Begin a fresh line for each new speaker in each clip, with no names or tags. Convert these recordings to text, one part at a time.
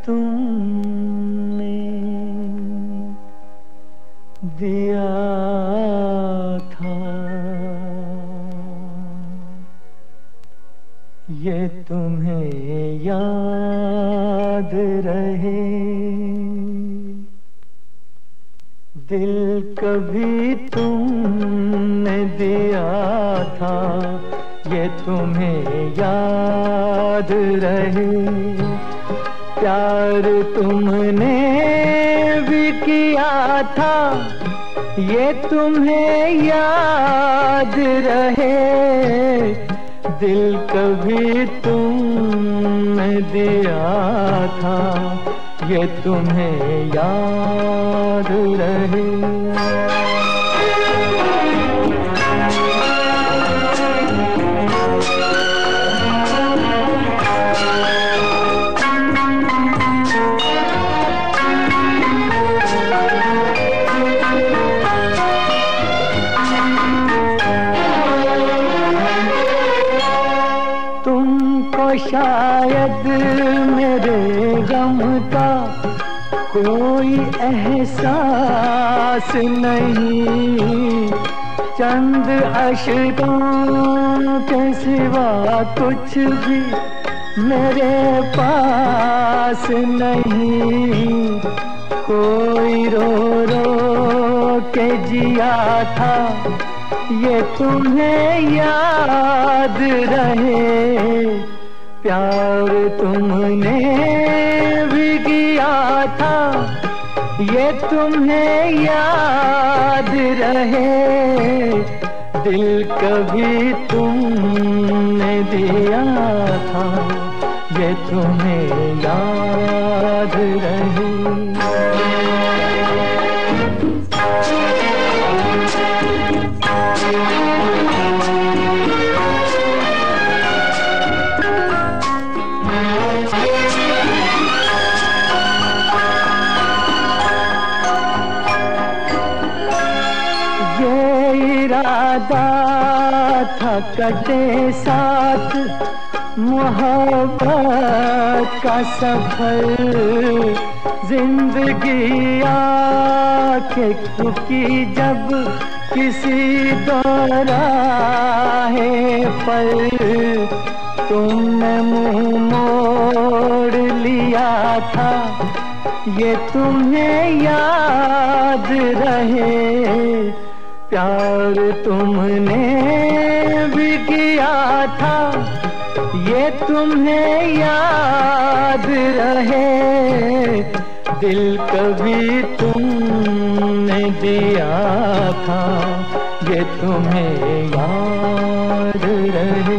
तुमने दिया था, ये तुम्हें याद रहे। दिल कभी तुमने दिया था, ये तुम्हें याद रहे। प्यार तुमने भी किया था, ये तुम्हें याद रहे। दिल कभी तुमने दिया था, ये तुम्हें याद रहे। शायद मेरे गम का कोई एहसास नहीं, चंद अश्कों के सिवा कुछ भी मेरे पास नहीं। कोई रो रो के जिया था, ये तुम्हें याद रहे। प्यार तुमने भी किया था, ये तुम्हें याद रहे। दिल कभी तुमने दिया था, ये तुम्हें याद रहे। इरादा था कटे साथ मोहब्बत का सफर, जिंदगी आके रुकी जब किसी दौराहे पर, तुमने मुंह मोड़ लिया था, ये तुम्हें याद रहे। प्यार तुमने भी किया था, ये तुम्हें याद रहे। दिल कभी तुमने दिया था, ये तुम्हें याद रहे।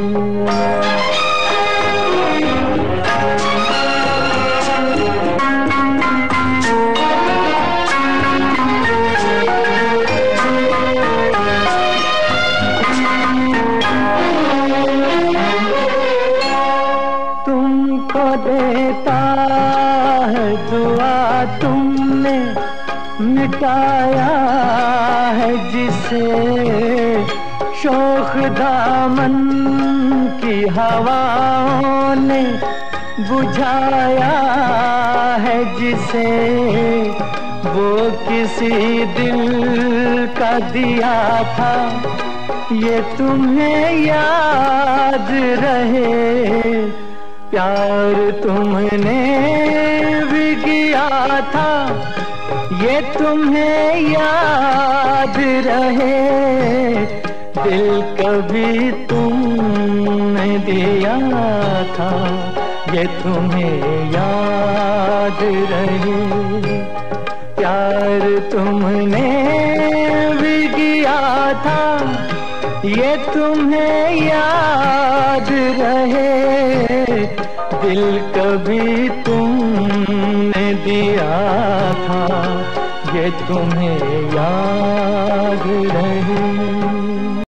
देता है दुआ तुमने मिटाया है जिसे, शोख दामन की हवाओं ने बुझाया है जिसे। वो किसी दिल का दिया था, ये तुम्हें याद रहे। प्यार तुमने भी किया था, ये तुम्हें याद रहे। दिल कभी तुमने दिया था, ये तुम्हें याद रहे। प्यार तुमने भी किया था, ये तुम्हें याद रहे। दिल कभी तुमने दिया था, ये तुम्हें याद रहे।